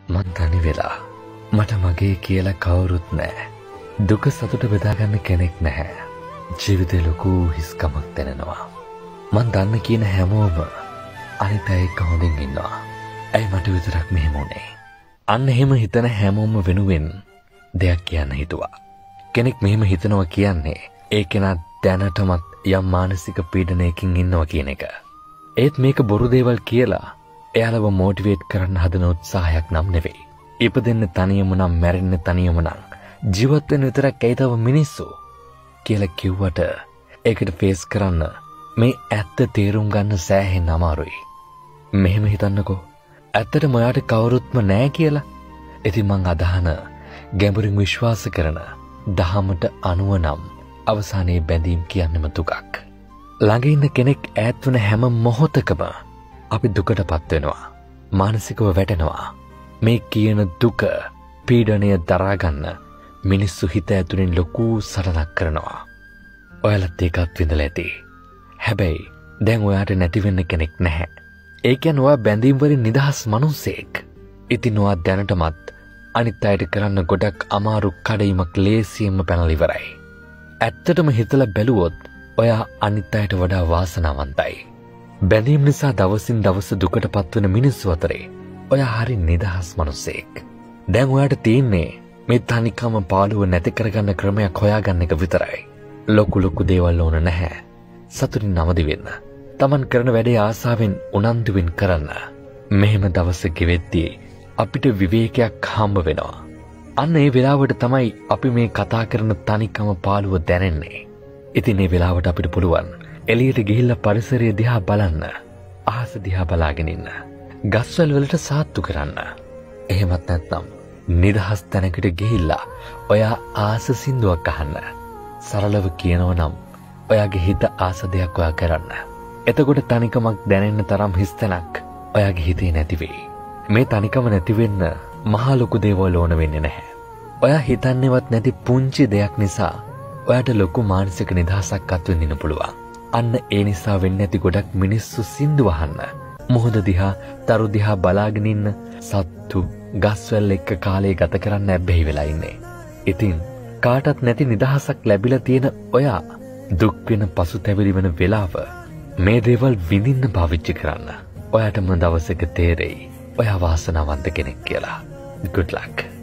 මං තනි වෙලා මට මගේ කියලා කවුරුත් නැහැ. දුක සතුට බෙදා ගන්න කෙනෙක් නැහැ. ජීවිතේ ලොකු හිස්කමක් දැනෙනවා. මං දන්න කියන හැමෝම අනිත් අය එක්ක හොඳින් ඉන්නවා. ඇයි මට විතරක් මෙහෙම වුනේ? අන්න එහෙම හිතන හැමෝම වෙනුවෙන් දෙයක් කියන්න හිතුවා. කෙනෙක් මෙහෙම හිතනවා කියන්නේ ඒ කෙනා දැනටමත් යම් මානසික පීඩනයකින් ඉන්නවා කියන එක. ඒත් මේක බොරු දේවල් කියලා එයාලව මොටිවේට් කරන්න හදන උත්සාහයක් නම් නෙවෙයි. ඉපදෙන්න තනියම නම් මැරෙන්න තනියම නම් ජීවත් වෙන්න විතරක් ඇයි තව මිනිස්සු කියලා කිව්වට ඒකට ෆේස් කරන්න මේ ඇත්ත තේරුම් ගන්න සෑහෙන අමාරුයි. මෙහෙම හිතන්නකෝ. ඇත්තටම ඔයාට කවුරුත්ම නැහැ කියලා. ඉතින් මං අදහන ගැඹුරින් විශ්වාස කරන දහමට අනුව නම් අවසානයේ බැඳීම් කියන්නම දුකක්. ළඟ ඉන්න කෙනෙක් ඈත් වෙන හැම මොහොතකම අපි දුකටපත් වෙනවා. මානසිකව වැටෙනවා. මේ කියන දුක පීඩනය දරා ගන්න මිනිස්සු හිත ඇතුලෙන් ලොකු සටනක් කරනවා. ඔයාලත් ඒකත් විඳලා ඇති. හැබැයි දැන් ඔයාට නැති වෙන්න කෙනෙක් නැහැ. ඒ කියන්නේ ඔයා බැඳීම් වලින් නිදහස් මිනිසෙක්. ඉතින් ඔයා දැනටමත් අනිත් අයට කරන්න ගොඩක් අමාරු කඩයිමක් ලේසියෙන්ම පැනලා ඉවරයි. ඇත්තටම හිතලා බැලුවොත් ඔයා අනිත් අයට වඩා වාසනාවන්තයි. බැඳීම් නිසා දවසින් දවස දුකටපත් වෙන මිනිස්සු අතරේ ඔයා හරි නිදහස් මිනිසෙක්. දැන් ඔයාට තියෙන්නේ මේ තනිකම පාළුව නැති කරගන්න ක්‍රමයක් හොයාගන්න එක විතරයි. ලොකු දේවල් ඕන නැහැ. සතුටින් නවදි වෙන්න. Taman කරන වැඩේ ආසාවෙන් උනන්දුවෙන් කරන්න. මෙහෙම දවසක වෙද්දී අපිට විවේකයක් හම්බ වෙනවා. අන්න ඒ වෙලාවට තමයි අපි මේ කතා කරන තනිකම පාළුව දැනෙන්නේ. ඉතින් මේ වෙලාවට අපිට පුළුවන් එළියට ගිහිල්ලා පරිසරය දිහා බලන්න. අහස දිහා බලාගෙන ඉන්න. ගස්වැල් වලට සාත්තු කරන්න. එහෙමත් නැත්නම් නිදහස් තැනකට ගිහිල්ලා ඔයා ආස සින්දුවක් අහන්න. සරලව කියනවා නම් ඔයාගේ හිත ආස දෙයක් ඔයා කරන්න. එතකොට තනිකමක් දැනෙන්න තරම් හිස් තැනක් ඔයාගේ හිතේ නැති වෙයි. මේ තනිකම නැති වෙන්න මහා ලොකු දේවල් ඕන වෙන්නේ නැහැ. ඔයා හිතන්නේවත් නැති පුංචි දෙයක් නිසා ඔයාට ලොකු මානසික නිදහසක් අත්විඳින්න පුළුවන්. අන්න ඒ නිසා වෙන්නේ නැති ගොඩක් මිනිස්සු සින්දු අහන්න. මොහොත දිහා, තරු දිහා බලාගෙන ඉන්න, සත්තු, ගස්වැල් එක්ක කාලය ගත කරන්න ඇබ්බැහි වෙලා ඉන්නේ. ඉතින් කාටත් නැති නිදහසක් ලැබිලා තියෙන ඔයා දුක් වෙන පසුතැවිලි වෙන වෙලාව මේ දේවල් විඳින්න පාවිච්චි කරන්න. ඔයාටම දවසක තේරෙයි ඔයා වාසනාවන්ත කෙනෙක් කියලා. Good luck.